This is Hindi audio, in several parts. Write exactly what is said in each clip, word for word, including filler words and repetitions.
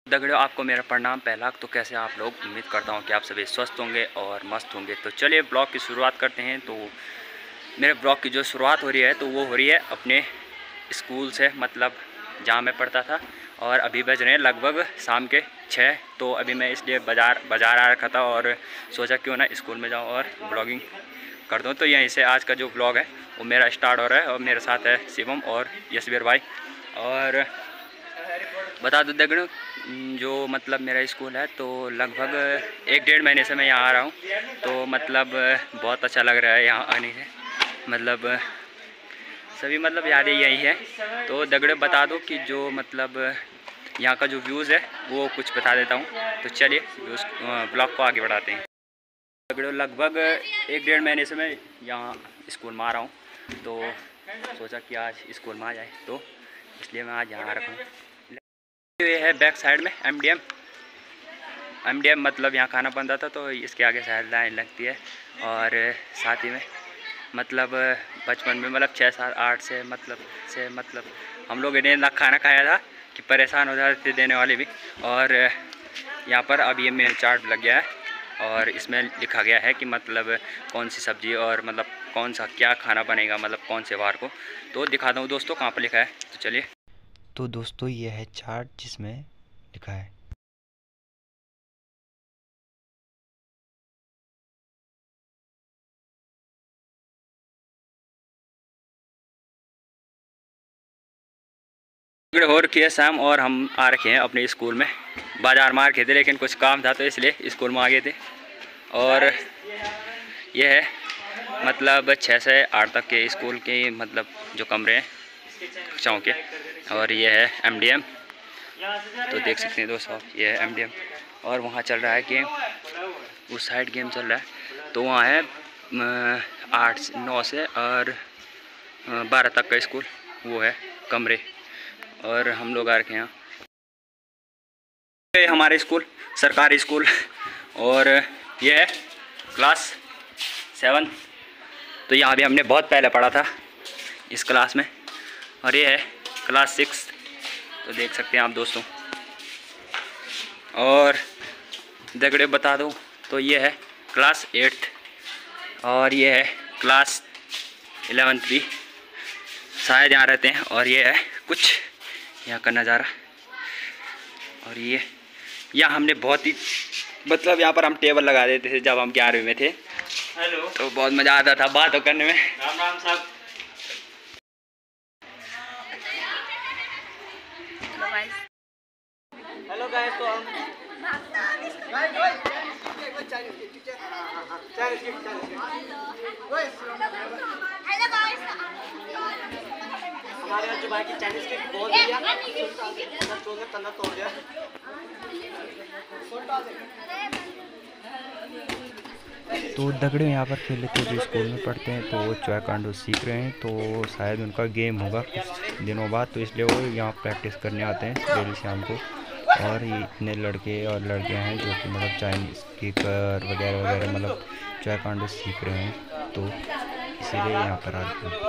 दगड़ियों, आपको मेरा प्रणाम। पहला तो कैसे आप लोग, उम्मीद करता हूँ कि आप सभी स्वस्थ होंगे और मस्त होंगे। तो चलिए ब्लॉग की शुरुआत करते हैं। तो मेरे ब्लॉग की जो शुरुआत हो रही है तो वो हो रही है अपने स्कूल से, मतलब जहाँ मैं पढ़ता था। और अभी बज रहे हैं लगभग शाम के छः। तो अभी मैं इसलिए बाज़ार बाज़ार आ रखा था और सोचा क्यों ना स्कूल में जाऊँ और ब्लॉगिंग कर दूँ। तो यहीं से आज का जो ब्लॉग है वो मेरा स्टार्ट हो रहा है। और मेरे साथ है शिवम और यशवीर भाई। और बता दो दगड़ों, जो मतलब मेरा स्कूल है तो लगभग एक डेढ़ महीने से मैं यहाँ आ रहा हूँ। तो मतलब बहुत अच्छा लग रहा है यहाँ आने से। मतलब सभी मतलब यादें यही है। तो दगड़े बता दो कि जो मतलब यहाँ का जो व्यूज़ है वो कुछ बता देता हूँ। तो चलिए व्यूज़ ब्लॉग को आगे बढ़ाते हैं। दगड़ों, लगभग एक डेढ़ महीने से मैं यहाँ स्कूल में आ रहा हूँ। तो सोचा कि आज स्कूल में आ जाए, तो इसलिए मैं आज यहाँ आ रखा हूँ। ये है बैक साइड में M D M M D M मतलब यहाँ खाना बनता था। तो इसके आगे शायद लाइन लगती है। और साथ ही में मतलब बचपन में मतलब छः सात आठ से मतलब से मतलब हम लोग इन्हें ना खाना खाया था कि परेशान हो जाते थे देने वाले भी। और यहाँ पर अब ये मेन चार्ट लग गया है और इसमें लिखा गया है कि मतलब कौन सी सब्ज़ी और मतलब कौन सा क्या खाना बनेगा, मतलब कौन से वार को। तो दिखाता हूँ दोस्तों कहाँ पर लिखा है। तो चलिए। तो दोस्तों ये है चार्ट जिसमें लिखा है। हो रखी है शाम और हम आ रखे हैं अपने स्कूल में। बाजार मार के थे लेकिन कुछ काम था तो इसलिए स्कूल में आ गए थे। और ये है मतलब छः से आठ तक के स्कूल के मतलब जो कमरे हैं कक्षाओं के। और ये है एम डी एम। तो देख सकते हैं दोस्तों, ये है एम डी एम। और वहाँ चल रहा है गेम, उस साइड गेम चल रहा है। तो वहाँ है आठ नौ से और बारह तक का स्कूल, वो है कमरे। और हम लोग आ रखे हैं यहाँ हमारे स्कूल सरकारी स्कूल। और ये है क्लास सेवन। तो यहाँ भी हमने बहुत पहले पढ़ा था इस क्लास में। और ये है क्लास सिक्स। तो देख सकते हैं आप दोस्तों। और दगड़े बता दूँ तो ये है क्लास एट्थ। और ये है क्लास इलेवेंथ भी शायद यहाँ रहते हैं। और ये है कुछ यहाँ का नज़ारा। और ये यहाँ हमने बहुत ही मतलब यहाँ पर हम टेबल लगा देते थे जब हम ग्यारहवीं में थे। हेलो। तो बहुत मज़ा आता था बातों करने में। राम राम साहब। Hello guys. तो हम हमारे जो बाकी चाइनीज के बोल दिया तना तोड़ दिया। तो दगड़े यहाँ पर खेल लेते हैं जो स्कूल में पढ़ते हैं। तो वो चॉयकांडो सीख रहे हैं। तो शायद उनका गेम होगा कुछ दिनों बाद, तो इसलिए वो यहाँ प्रैक्टिस करने आते हैं डेली शाम को। और ये इतने लड़के और लड़कियाँ हैं जो कि मतलब चाइनीज़ किकर वगैरह वगैरह मतलब चॉयकांडो सीख रहे हैं। तो इसीलिए यहाँ पर आते हैं।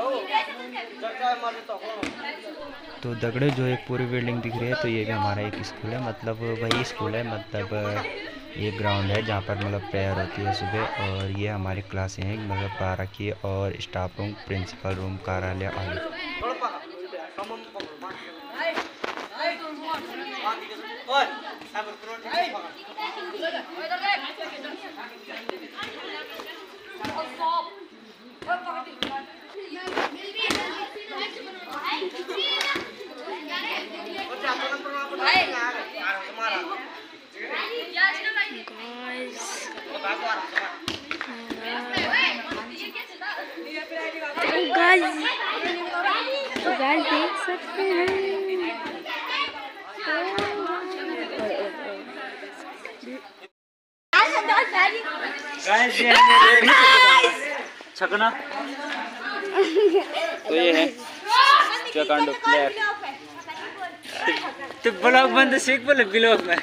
तो दगड़े जो एक पूरी बिल्डिंग दिख रही है तो ये भी हमारा एक स्कूल है, मतलब वही स्कूल है। मतलब ये ग्राउंड है जहाँ पर मतलब प्रेयर होती है सुबह। और ये हमारी क्लासें हैं मतलब बारह की। और स्टाफ रूम, प्रिंसिपल रूम, कार्यालय आदि। तो गाइस देख सकते हैं छकना। तो ये है चॉयकांडो प्लेयर। तो ब्लॉग बंद सीख बोले ब्लॉग में।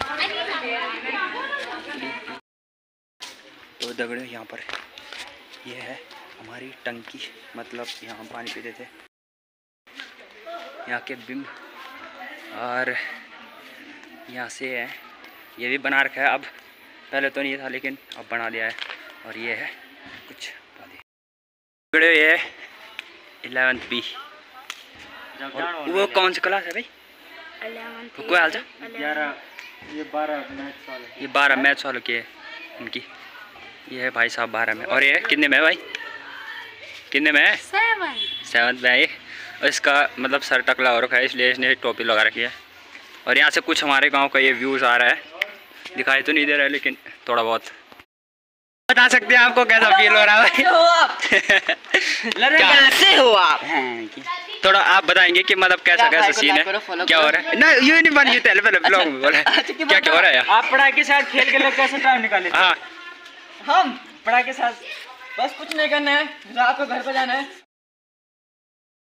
तो दगड़े यहाँ पर ये है हमारी टंकी, मतलब यहाँ हम पानी पीते थे। यहाँ के बिम्ब और यहाँ से है, ये भी बना रखा है। अब पहले तो नहीं था लेकिन अब बना दिया है। और ये है कुछ पौधे, ये है इलेवेंथ बी। वो कौन सी क्लास है भाई? तो कोई हाल जा ये बारह मैथ्स वाले, ये बारह मैथ्स वालों की है इनकी। ये है भाई साहब बारह में। और ये कितने में है भाई? कितने में है? सेवन सेवन्थ में है ये। और इसका मतलब सर टकला हो रखा है इसलिए इसने टोपी लगा रखी है। और यहाँ से कुछ हमारे गांव का ये व्यूज़ आ रहा है, दिखाई तो नहीं दे रहा है लेकिन थोड़ा बहुत। बता सकते हैं आपको कैसा फील हो रहा है भाई? कैसे हो आप? थोड़ा आप बताएंगे कि मतलब कैसा कैसा सीन है, क्या हो रहा है? ना ये नहीं बन पहले पहले ब्लॉग में बोला क्या क्या हो रहा है? आप पढ़ाई के साथ खेल के लिए कैसे टाइम निकाले? हाँ हम पढ़ाई के साथ बस कुछ नहीं करना है, रात को घर पे जाना है,